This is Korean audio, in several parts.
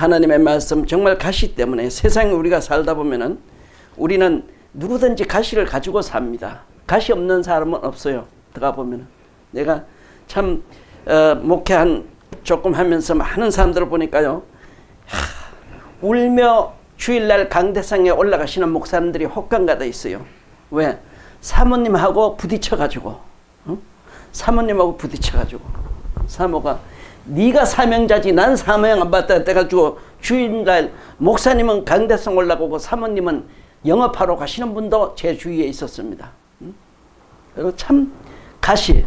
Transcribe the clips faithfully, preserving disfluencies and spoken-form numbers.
하나님의 말씀 정말 가시 때문에 세상에 우리가 살다 보면은 우리는 누구든지 가시를 가지고 삽니다. 가시 없는 사람은 없어요. 들어가 보면은 내가 참 어, 목회 한 조금 하면서 많은 사람들을 보니까요, 하, 울며 주일날 강대상에 올라가시는 목사님들이 혹간가다 있어요. 왜? 사모님하고 부딪혀가지고, 응? 사모님하고 부딪혀가지고, 사모가 네가 사명자지 난 사명 안 받다 해가지고 주일날 목사님은 강대상 올라가고 사모님은 영업하러 가시는 분도 제 주위에 있었습니다. 응? 그리고 참 가시,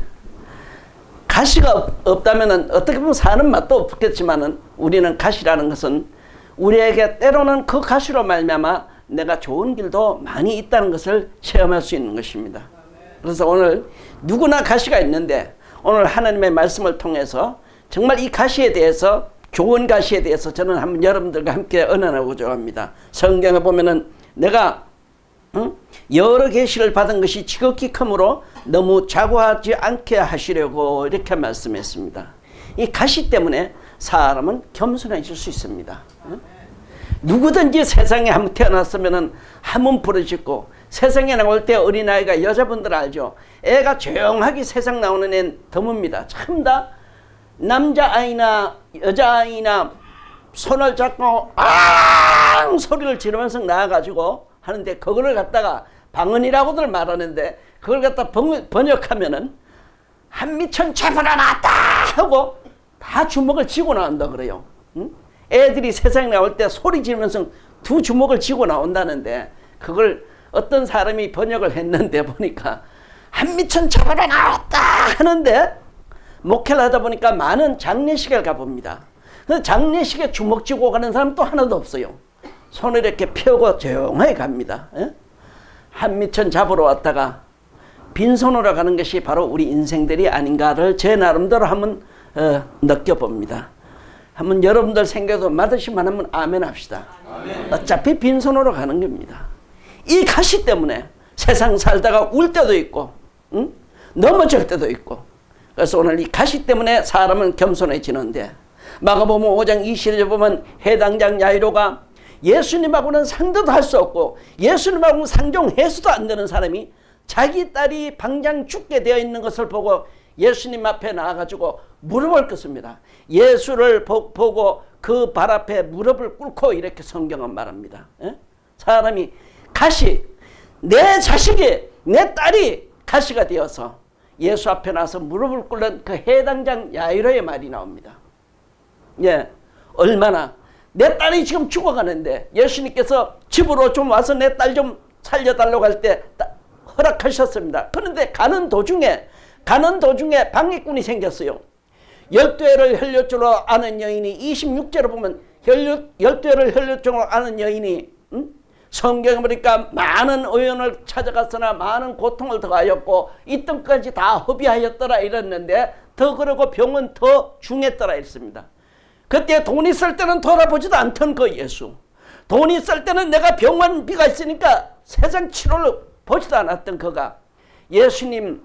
가시가 없다면 어떻게 보면 사는 맛도 없겠지만은 우리는 가시라는 것은 우리에게 때로는 그 가시로 말미암아 내가 좋은 길도 많이 있다는 것을 체험할 수 있는 것입니다. 그래서 오늘 누구나 가시가 있는데 오늘 하나님의 말씀을 통해서 정말 이 가시에 대해서, 좋은 가시에 대해서 저는 한번 여러분들과 함께 언언하고자 합니다. 성경에 보면은 내가 응? 여러 계시를 받은 것이 지극히 크므로 너무 자고하지 않게 하시려고 이렇게 말씀했습니다. 이 가시 때문에 사람은 겸손해질 수 있습니다. 응? 누구든지 세상에 한번 태어났으면 한번 부르짖고, 세상에 나올 때 어린아이가, 여자분들 알죠? 애가 조용하게 세상 나오는 애는 드뭅니다. 참 다 남자아이나 여자아이나 손을 잡고 앙 소리를 지르면서 나와가지고 하는데, 그거를 갖다가 방언이라고들 말하는데 그걸 갖다 번역하면은 한미천 잡으러 나왔다 하고 다 주먹을 쥐고 나온다 그래요. 응? 애들이 세상에 나올 때 소리 지르면서 두 주먹을 쥐고 나온다는데, 그걸 어떤 사람이 번역을 했는데 보니까 한미천 잡으러 나왔다 하는데, 목회를 하다 보니까 많은 장례식을 가봅니다. 근데 장례식에 주먹 쥐고 가는 사람 또 하나도 없어요. 손을 이렇게 펴고 조용하게 갑니다. 에? 한미천 잡으러 왔다가 빈손으로 가는 것이 바로 우리 인생들이 아닌가를 제 나름대로 한번 어, 느껴봅니다. 한번 여러분들 생각도 맞으시면 한번 아멘 합시다. 아멘. 어차피 빈손으로 가는 겁니다. 이 가시 때문에 세상 살다가 울 때도 있고, 응? 넘어질 때도 있고, 그래서 오늘 이 가시 때문에 사람은 겸손해지는데, 마가복음 오 장 이십 절에 보면 해당장 야이로가 예수님하고는 상대도 할 수 없고 예수님하고는 상종해서도 안 되는 사람이 자기 딸이 방장 죽게 되어 있는 것을 보고 예수님 앞에 나와가지고 무릎을 꿇습니다. 예수를 보, 보고 그 발 앞에 무릎을 꿇고 이렇게 성경은 말합니다. 에? 사람이 가시, 내 자식이, 내 딸이 가시가 되어서 예수 앞에 나서 무릎을 꿇는 그 해당장 야이로의 말이 나옵니다. 예, 얼마나 내 딸이 지금 죽어가는데 예수님께서 집으로 좀 와서 내 딸 좀 살려달라고 할 때 허락하셨습니다. 그런데 가는 도중에 가는 도중에 방해꾼이 생겼어요. 열두 해를 혈류증으로 아는 여인이, 이십육 절에 보면 혈류, 열두 해를 혈류증으로 아는 여인이, 음? 성경에 보니까 많은 의원을 찾아갔으나 많은 고통을 더하였고 이 땅까지 다 허비하였더라 이랬는데, 더 그러고 병은 더 중했더라 했습니다. 그때 돈 있을 때는 돌아보지도 않던 그 예수, 돈 있을 때는 내가 병원비가 있으니까 세상 치료를 보지도 않았던 그가 예수님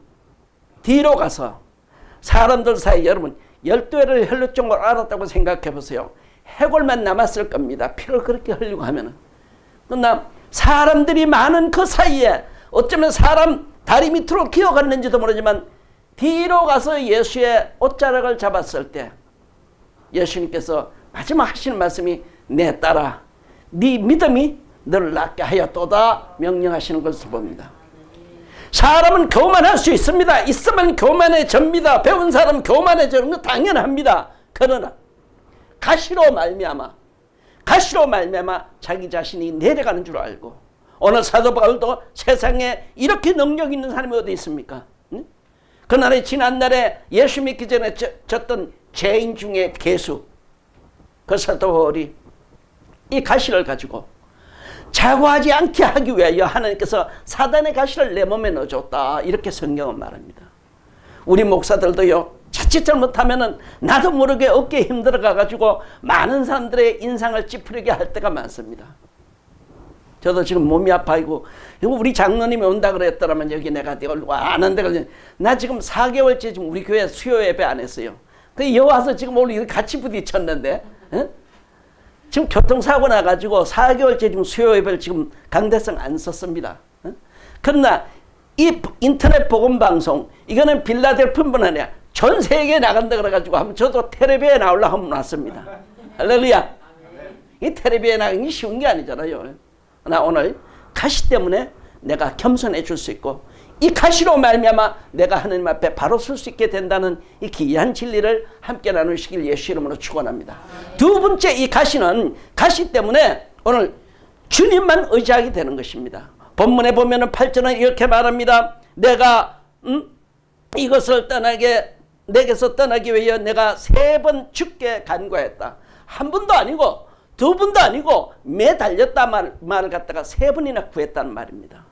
뒤로 가서 사람들 사이, 여러분 열두 해를 혈류증으로 알았다고 생각해 보세요. 해골만 남았을 겁니다. 피를 그렇게 흘리고 하면은. 그러나 사람들이 많은 그 사이에 어쩌면 사람 다리 밑으로 기어갔는지도 모르지만 뒤로 가서 예수의 옷자락을 잡았을 때 예수님께서 마지막 하시는 말씀이 내 딸아 네 믿음이 너를 낫게 하였도다 명령하시는 것을 봅니다. 사람은 교만할 수 있습니다. 있으면 교만해집니다. 배운 사람은 교만해지는 거 당연합니다. 그러나 가시로 말미암아 가시로 말미암아 자기 자신이 내려가는 줄 알고, 오늘 사도 바울도 세상에 이렇게 능력 있는 사람이 어디 있습니까? 응? 그날에 지난날에 예수 믿기 전에 졌던 죄인 중에 개수, 그 사도 바울이 이 가시를 가지고 자고하지 않게 하기 위하여 하나님께서 사단의 가시를 내 몸에 넣어줬다, 이렇게 성경은 말합니다. 우리 목사들도요, 자칫 잘못하면은 나도 모르게 어깨에 힘들어 가지고 많은 사람들의 인상을 찌푸리게 할 때가 많습니다. 저도 지금 몸이 아파이고, 우리 장로님이 온다 그랬더라면 여기 내가 안 한다 그러지. 나 지금 사 개월째 지금 우리 교회 수요 예배 안 했어요. 그 여와서 지금 오늘 같이 부딪혔는데, 에? 지금 교통사고 나가지고 사 개월째 지금 수요예배를 지금 강대성 안 썼습니다. 어? 그러나 이 인터넷 복음방송 이거는 빌라델피아뿐 아니라 전 세계에 나간다 그래가지고 한번 저도 텔레비에 나오려고 한번 왔습니다. 할렐루야. 이 텔레비에 나가기 쉬운 게 아니잖아요. 나 오늘 가시 때문에 내가 겸손해질 수 있고 이 가시로 말미암아 내가 하나님 앞에 바로 설 수 있게 된다는 이 귀한 진리를 함께 나누시길 예수 이름으로 축원합니다. 두 번째 이 가시는 가시 때문에 오늘 주님만 의지하게 되는 것입니다. 본문에 보면은 팔 절은 이렇게 말합니다. 내가 음? 이것을 떠나게 내게서 떠나기 위해 내가 세 번 죽게 간구했다. 한 번도 아니고 두 번도 아니고 매달렸다 말, 말을 갖다가 세 번이나 구했다는 말입니다.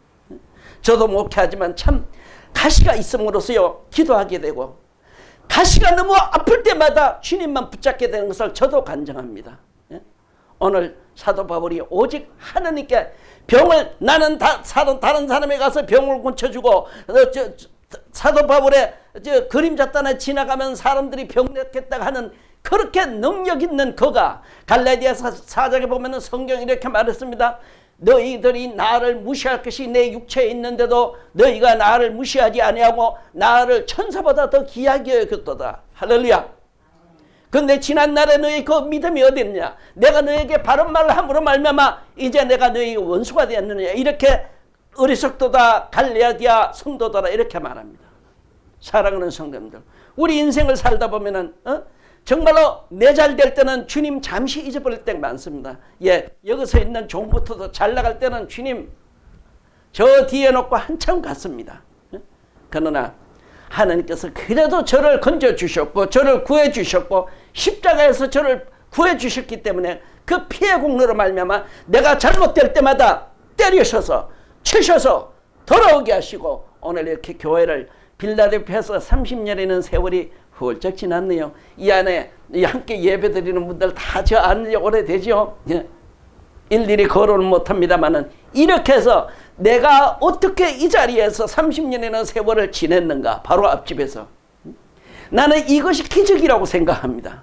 저도 목회하지만 참 가시가 있음으로써요 기도하게 되고 가시가 너무 아플 때마다 주님만 붙잡게 되는 것을 저도 간증합니다. 오늘 사도 바울이 오직 하나님께 병을 나는 다, 다른 사람에 가서 병을 고쳐주고 어, 저, 저, 사도 바울의 저 그림자 따라 지나가면 사람들이 병 낫겠다고 하는 그렇게 능력 있는 그가 갈라디아서 사 장에 보면 성경이 이렇게 말했습니다. 너희들이 나를 무시할 것이 내 육체에 있는데도 너희가 나를 무시하지 아니하고 나를 천사보다 더 귀하게 여겼도다. 할렐루야. 근데 지난날에 너희 그 믿음이 어디 있느냐. 내가 너에게 바른 말을 함으로 말미암아 이제 내가 너희 원수가 되었느냐. 이렇게 어리석도다 갈라디아 성도더라 이렇게 말합니다. 사랑하는 성도님들, 우리 인생을 살다 보면은 어? 정말로 내 잘 될 때는 주님 잠시 잊어버릴 때가 많습니다. 예, 여기서 있는 종부터도 잘 나갈 때는 주님 저 뒤에 놓고 한참 갔습니다. 그러나 하나님께서 그래도 저를 건져주셨고 저를 구해주셨고 십자가에서 저를 구해주셨기 때문에 그 피의 공로로 말미암아 내가 잘못될 때마다 때리셔서 치셔서 돌아오게 하시고 오늘 이렇게 교회를 빌라델피아에서 삼십 년이라는 세월이 훌쩍 지났네요. 이 안에 함께 예배드리는 분들 다 저 안에 오래되죠. 예. 일일이 거론은 못합니다만은 이렇게 해서 내가 어떻게 이 자리에서 삼십 년이라는 세월을 지냈는가 바로 앞집에서 나는 이것이 기적이라고 생각합니다.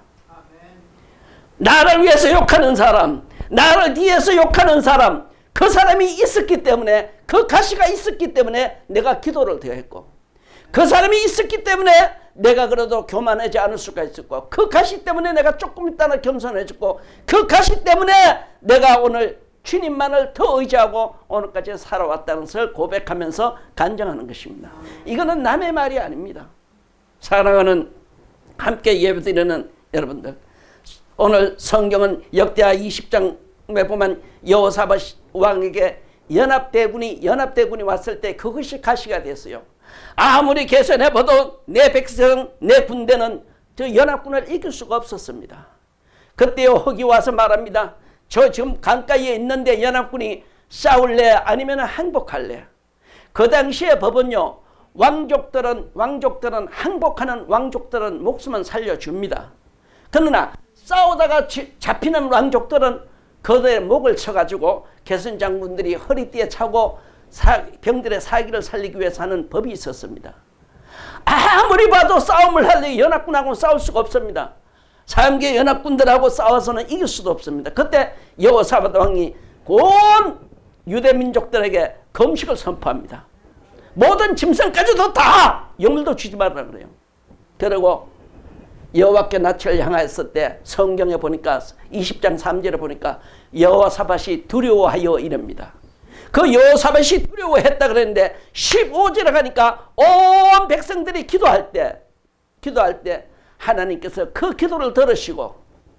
나를 위해서 욕하는 사람, 나를 뒤에서 욕하는 사람, 그 사람이 있었기 때문에 그 가시가 있었기 때문에 내가 기도를 더했고 그 사람이 있었기 때문에 내가 그래도 교만하지 않을 수가 있었고 그 가시 때문에 내가 조금 있다가 겸손해졌고 그 가시 때문에 내가 오늘 주님만을 더 의지하고 오늘까지 살아왔다는 것을 고백하면서 간증하는 것입니다. 이거는 남의 말이 아닙니다. 사랑하는 함께 예배드리는 여러분들, 오늘 성경은 역대하 이십 장에 보면 여호사밧 왕에게 연합대군이 연합대군이 왔을 때 그것이 가시가 됐어요. 아무리 개선해봐도 내 백성, 내 군대는 저 연합군을 이길 수가 없었습니다. 그때 흑이 와서 말합니다. 저 지금 강가에 있는데 연합군이 싸울래 아니면 항복할래? 그 당시의 법은요. 왕족들은 왕족들은 항복하는 왕족들은 목숨은 살려줍니다. 그러나 싸우다가 잡히는 왕족들은 그들의 목을 쳐가지고 개선 장군들이 허리띠에 차고 사, 병들의 사기를 살리기 위해서 하는 법이 있었습니다. 아무리 봐도 싸움을 하려 연합군하고는 싸울 수가 없습니다. 삼 개 연합군들하고 싸워서는 이길 수도 없습니다. 그때 여호사밧 왕이 온 유대민족들에게 금식을 선포합니다. 모든 짐승까지도 다 영물도 주지 말라 그래요. 그리고 여호와께 낯을 향하였을 때 성경에 보니까 이십 장 삼 절에 보니까 여호사밧이 두려워하여 이럽니다. 그 여호사밧이 두려워했다 그랬는데 십오 절에 가니까 온 백성들이 기도할 때 기도할 때 하나님께서 그 기도를 들으시고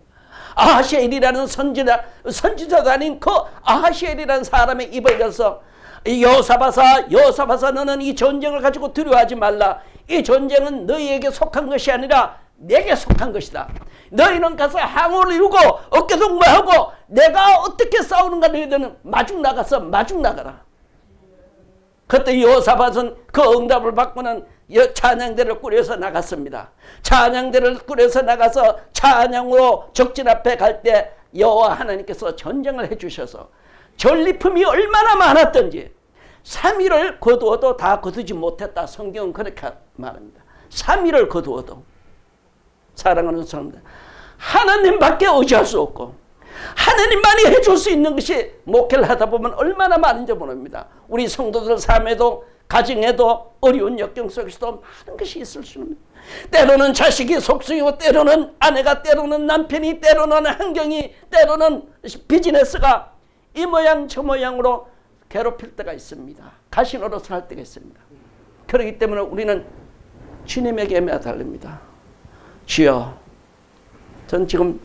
아하시엘이라는 선지자, 선지자도 아닌 그 아하시엘이라는 사람의 입을 열어서 여호사밧아 여호사밧아 너는 이 전쟁을 가지고 두려워하지 말라. 이 전쟁은 너희에게 속한 것이 아니라 내게 속한 것이다. 너희는 가서 항우를 이루고 어깨동무하고 내가 어떻게 싸우는가 너희들은 마중 나가서 마중 나가라. 그때 여호사밧은 그 응답을 받고는 찬양대를 꾸려서 나갔습니다. 찬양대를 꾸려서 나가서 찬양으로 적진 앞에 갈 때 여호와 하나님께서 전쟁을 해주셔서 전리품이 얼마나 많았던지 삼 일을 거두어도 다 거두지 못했다. 성경은 그렇게 말합니다. 삼 일을 거두어도. 사랑하는 사람들, 하나님밖에 의지할 수 없고 하나님만이 해줄 수 있는 것이 목회를 하다 보면 얼마나 많은지 모릅니다. 우리 성도들 삶에도 가정에도 어려운 역경 속에서도 많은 것이 있을 수는 있습니다. 때로는 자식이 속수이고 때로는 아내가 때로는 남편이 때로는 환경이 때로는 비즈니스가 이 모양 저 모양으로 괴롭힐 때가 있습니다. 가시 노릇을 할 때가 있습니다. 그렇기 때문에 우리는 주님에게 매달립니다. 주여, 전 지금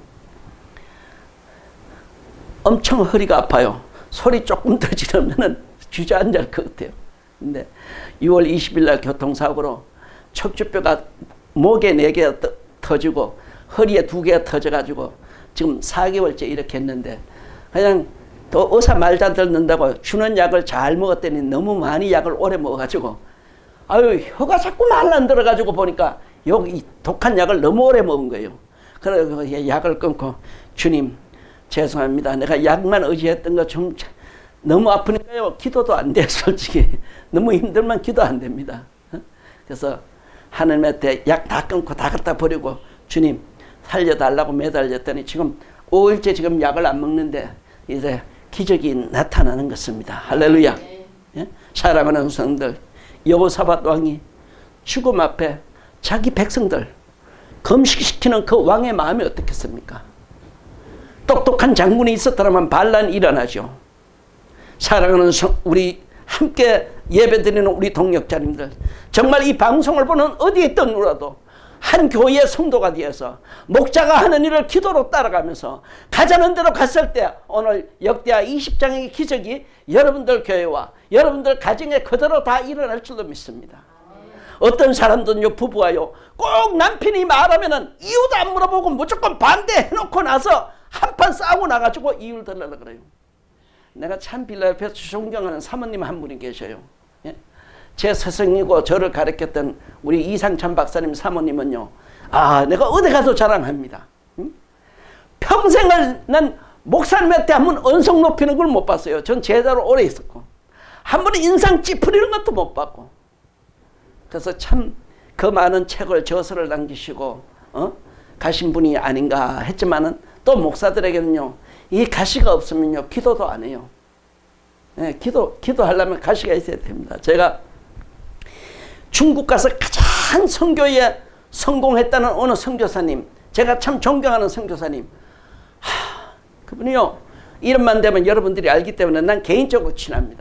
엄청 허리가 아파요. 소리 조금 더 지르면 주저앉을 것 같아요. 근데 유월 이십일 날 교통사고로 척추뼈가 목에 네 개가 터지고 허리에 두 개가 터져가지고 지금 사 개월째 이렇게 했는데 그냥 또 의사 말 잘 듣는다고 주는 약을 잘 먹었더니 너무 많이 약을 오래 먹어가지고 아유 혀가 자꾸 말 안 들어가지고 보니까 여기 독한 약을 너무 오래 먹은 거예요. 그래서 약을 끊고 주님 죄송합니다. 내가 약만 의지했던 거 좀 너무 아프니까요. 기도도 안 돼. 솔직히 너무 힘들면 기도 안 됩니다. 그래서 하나님한테 약 다 끊고 다 갖다 버리고 주님 살려달라고 매달렸더니 지금 오 일째 지금 약을 안 먹는데 이제 기적이 나타나는 것입니다. 할렐루야. 예? 사랑하는 성들, 여호사밧 왕이 죽음 앞에 자기 백성들 금식시키는 그 왕의 마음이 어떻겠습니까? 똑똑한 장군이 있었더라면 반란이 일어나죠. 사랑하는 성, 우리 함께 예배드리는 우리 동역자님들, 정말 이 방송을 보는 어디에 있던 누라도 한 교회의 성도가 되어서 목자가 하는 일을 기도로 따라가면서 가자는 대로 갔을 때 오늘 역대하 이십 장의 기적이 여러분들 교회와 여러분들 가정에 그대로 다 일어날 줄로 믿습니다. 어떤 사람들은요, 부부가요, 꼭 남편이 말하면은 이유도 안 물어보고 무조건 반대해놓고 나서 한판 싸우고 나가지고 이유를 들으려고 그래요. 내가 참 빌라 옆에서 존경하는 사모님 한 분이 계셔요. 예? 제 스승이고 저를 가르쳤던 우리 이상찬 박사님 사모님은요, 아, 내가 어디 가서 자랑합니다. 응? 평생을 난 목사님한테 한 번 언성 높이는 걸 못 봤어요. 전 제자로 오래 있었고, 한 번 인상 찌푸리는 것도 못 봤고, 그래서 참 그 많은 책을 저서를 남기시고 어? 가신 분이 아닌가 했지만은 또 목사들에게는요, 이 가시가 없으면요 기도도 안 해요. 네, 기도 기도하려면 가시가 있어야 됩니다. 제가 중국 가서 가장 선교에 성공했다는 어느 선교사님, 제가 참 존경하는 선교사님, 하, 그분이요 이름만 되면 여러분들이 알기 때문에 난 개인적으로 친합니다.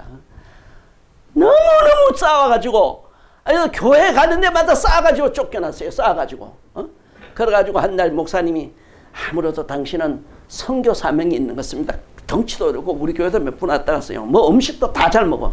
너무너무 싸워가지고 아니, 교회 가는 데마다 싸가지고 쫓겨났어요. 싸가지고 어? 그래가지고 한 날 목사님이 아무래도 당신은 선교 사명이 있는 것 같습니다. 덩치도 어르고 우리 교회도 몇 분 왔다 갔어요. 뭐 음식도 다 잘 먹어.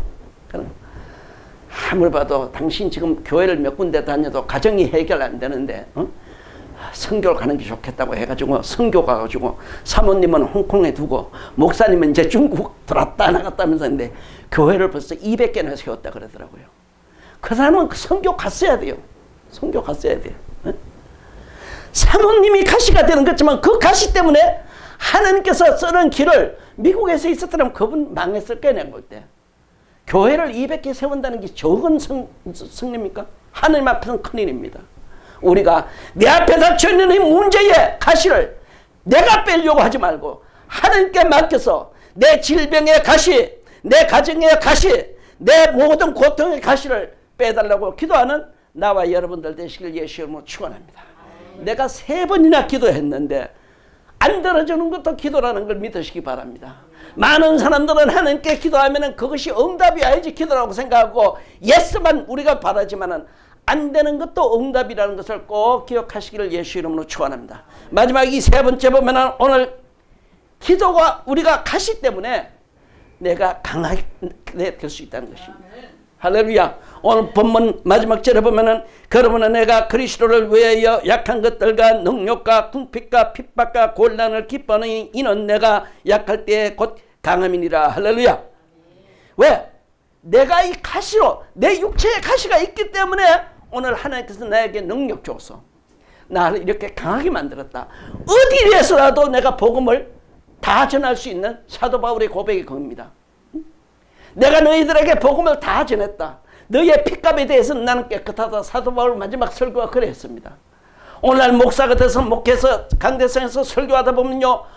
아무리 봐도 당신 지금 교회를 몇 군데 다녀도 가정이 해결 안 되는데 어? 선교를 가는 게 좋겠다고 해가지고 선교 가가지고 사모님은 홍콩에 두고 목사님은 이제 중국 들었다 나갔다면서 했는데 교회를 벌써 이백 개나 세웠다 그러더라고요. 그 사람은 선교 갔어야 돼요. 선교 갔어야 돼요. 어? 사모님이 가시가 되는 거지만 그 가시 때문에 하나님께서 쓰는 길을 미국에서 있었더라면 그분 망했을 거예요. 내가 볼 때. 교회를 이백 개 세운다는 게 적은 성, 승리입니까? 하나님 앞에서는 큰일입니다. 우리가 내 앞에 닥쳐있는 이 문제의 가시를 내가 빼려고 하지 말고 하나님께 맡겨서 내 질병의 가시, 내 가정의 가시, 내 모든 고통의 가시를 빼달라고 기도하는 나와 여러분들 되시길 예수 이름으로 축원합니다. 내가 세 번이나 기도했는데 안 들어주는 것도 기도라는 걸 믿으시기 바랍니다. 많은 사람들은 하나님께 기도하면 그것이 응답이 아니지 기도라고 생각하고 예스만 우리가 바라지만은 안 되는 것도 응답이라는 것을 꼭 기억하시기를 예수 이름으로 축원합니다. 마지막 이 세 번째 보면은 오늘 기도가 우리가 가시 때문에 내가 강하게 될 수 있다는 것입니다. 할렐루야. 오늘 본문 마지막 절에 보면은 그러므로 내가 그리스도를 위하여 약한 것들과 능욕과 궁핍과 핍박과 곤란을 기뻐하니 이는 내가 약할 때에 곧 강함이니라. 할렐루야. 왜? 내가 이 가시로 내 육체의 가시가 있기 때문에 오늘 하나님께서 나에게 능력 줘서 나를 이렇게 강하게 만들었다. 어디에서라도 내가 복음을 다 전할 수 있는 사도 바울의 고백이 그겁니다. 내가 너희들에게 복음을 다 전했다. 너희의 핏값에 대해서는 나는 깨끗하다. 사도 바울 마지막 설교가 그랬습니다. 오늘날 목사가 돼서 목회에서 강대상에서 설교하다 보면요,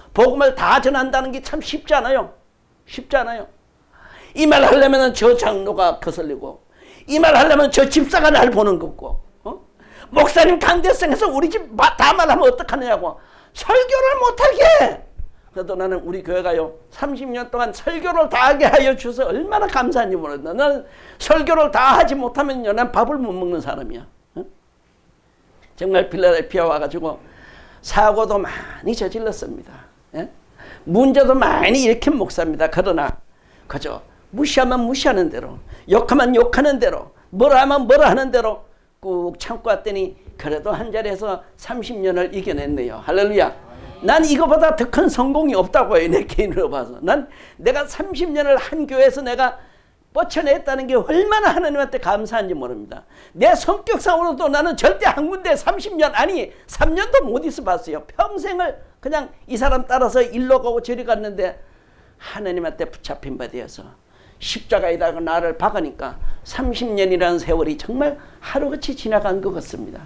복음을 다 전한다는 게 참 쉽지 않아요. 쉽지 않아요. 이 말 하려면 저 장로가 거슬리고, 이 말 하려면 저 집사가 날 보는 거고, 어? 목사님 강대성에서 우리 집 다 말하면 어떡하느냐고 설교를 못하게. 그래도 나는 우리 교회가요 삼십 년 동안 설교를 다 하게 하여 주셔서 얼마나 감사한지 모른다. 나는 설교를 다 하지 못하면요 난 밥을 못 먹는 사람이야. 어? 정말 필라델피아 와가지고 사고도 많이 저질렀습니다. 예? 문제도 많이 일으킨 목사입니다. 그러나 그저 무시하면 무시하는 대로, 욕하면 욕하는 대로, 뭐라 하면 뭐라 하는 대로 꾹 참고 왔더니 그래도 한 자리에서 삼십 년을 이겨냈네요. 할렐루야. 난 이거보다 더 큰 성공이 없다고 해요. 내 개인으로 봐서. 난 내가 삼십 년을 한 교회에서 내가 뻗쳐냈다는 게 얼마나 하나님한테 감사한지 모릅니다. 내 성격상으로도 나는 절대 한 군데 삼십 년 아니 삼 년도 못 있어 봤어요. 평생을 그냥 이 사람 따라서 일로 가고 저리 갔는데 하나님한테 붙잡힌 바 되어서 십자가에다가 나를 박으니까 삼십 년이라는 세월이 정말 하루같이 지나간 것 같습니다.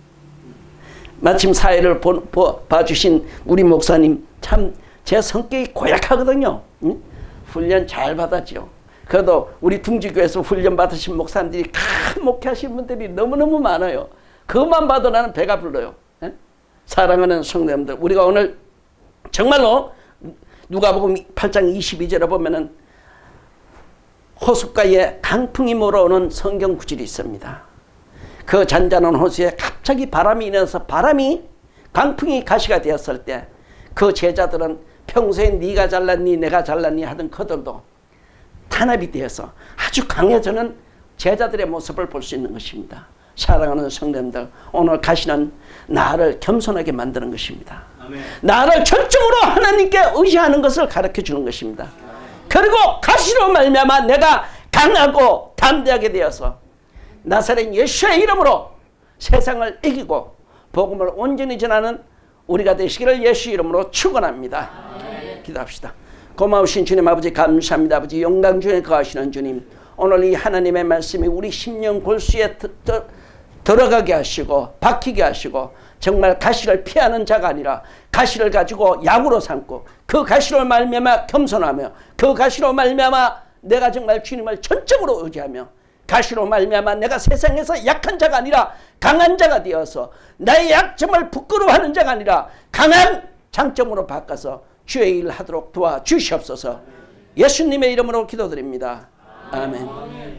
마침 사회를 보, 보, 봐주신 우리 목사님 참 제 성격이 고약하거든요. 응? 훈련 잘 받았죠. 그래도 우리 둥지교회에서 훈련 받으신 목사님들이 큰 목회하신 분들이 너무너무 많아요. 그것만 봐도 나는 배가 불러요. 응? 사랑하는 성도님들, 우리가 오늘 정말로 누가복음 팔 장 이십이 절에 보면은 호숫가에 강풍이 몰아오는 성경 구절이 있습니다. 그 잔잔한 호수에 갑자기 바람이 일어나서 바람이 강풍이 가시가 되었을 때 그 제자들은 평소에 네가 잘났니 내가 잘났니 하던 그들도 탄압이 되어서 아주 강해지는 제자들의 모습을 볼 수 있는 것입니다. 사랑하는 성도님들, 오늘 가시는 나를 겸손하게 만드는 것입니다. 아멘. 나를 전적으로 하나님께 의지하는 것을 가르쳐 주는 것입니다. 그리고 가시로 말미암아 내가 강하고 담대하게 되어서 나사렛 예수의 이름으로 세상을 이기고 복음을 온전히 전하는 우리가 되시기를 예수 이름으로 축원합니다. 기도합시다. 고마우신 주님 아버지 감사합니다. 아버지 영광 중에 거하시는 주님, 오늘 이 하나님의 말씀이 우리 심령 골수에 드, 드, 들어가게 하시고 박히게 하시고 정말 가시를 피하는 자가 아니라 가시를 가지고 약으로 삼고 그 가시로 말미암아 겸손하며 그 가시로 말미암아 내가 정말 주님을 전적으로 의지하며 가시로 말미암아 내가 세상에서 약한 자가 아니라 강한 자가 되어서 나의 약점을 부끄러워하는 자가 아니라 강한 장점으로 바꿔서 주의 일을 하도록 도와주시옵소서. 예수님의 이름으로 기도드립니다. 아멘.